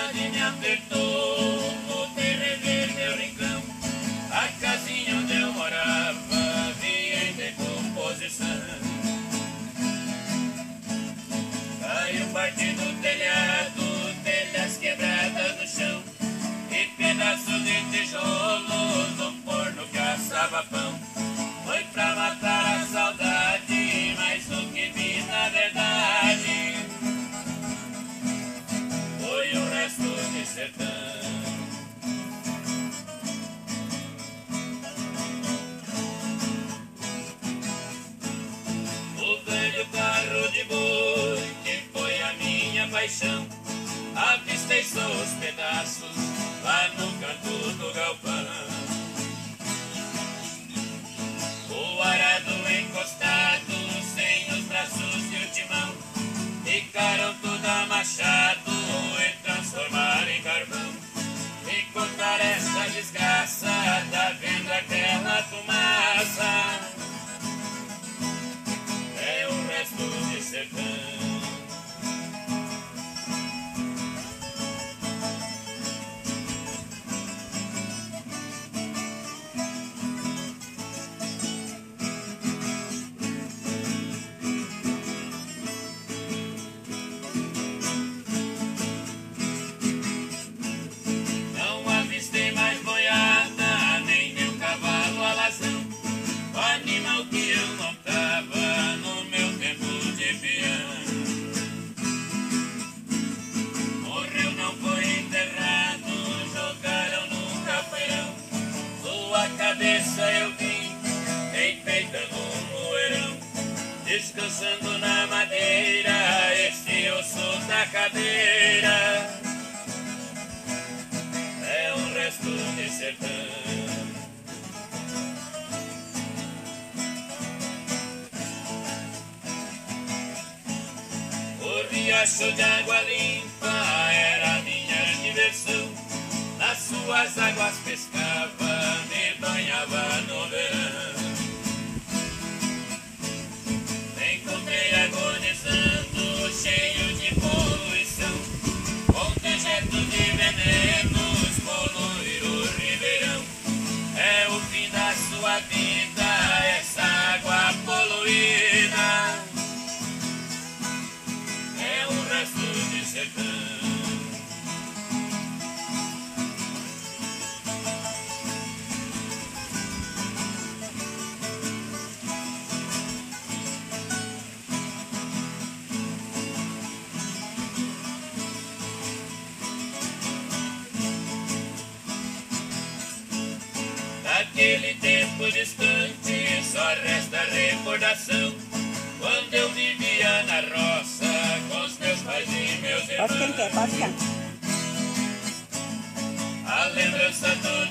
saudade me apertou, voltei rever meu rincão, a casinha onde eu morava, vi em decomposição. Caiu parte do telhado, telhas quebradas no chão, e pedaços de tijolos no forno que assava pão. Foi pra matar a saudade, mas o que vi na verdade foi o resto de sertão. O velho carro de boi, que foi a minha paixão, avistei só os pedaços lá no canto do galpão. O arado encostado, sem os braços e o timão, ficaram tudo amachado e transformaram em carvão. E contar essa desgraça, tá vendo aquela fumaça, é o resto de sertão. Que eu montava no meu tempo de peão morreu, não foi enterrado, jogaram no capoeirão. Sua cabeça eu vi enfeitando um moeirão, descansando na madeira, este osso da cadeira é um resto de sertão. O riacho de água limpa era minha diversão, nas suas águas pescava, me banhava no verão. Me encontrei agonizando, cheio de poluição, com dejetos de venenos, poluir o ribeirão. É o fim da sua vida, essa água poluída, de sertão. Daquele tempo distante só resta recordação, quando eu vivia na roça com os meus pais e meus irmãos. Pode cantar, pode cantar. A lembrança do